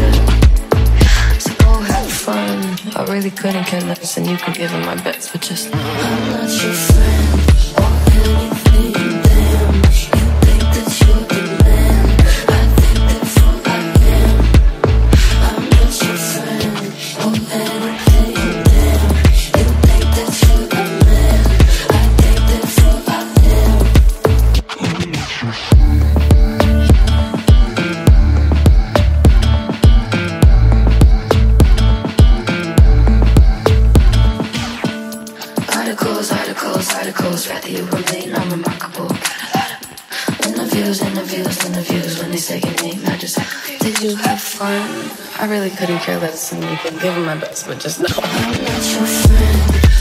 So go have fun. I really couldn't care less, and you could give him my best, but just I'm not your friend or anything. Damn, you think that you're the man. I think therefore I am. I'm not your friend or anything. Damn, you think that you're the man. I think therefore I am. Articles, rather you remain unremarkable. Interviews, when they say your name, I just did you have fun? I really couldn't care less, and you could give them my best, but just know I'm not your friend.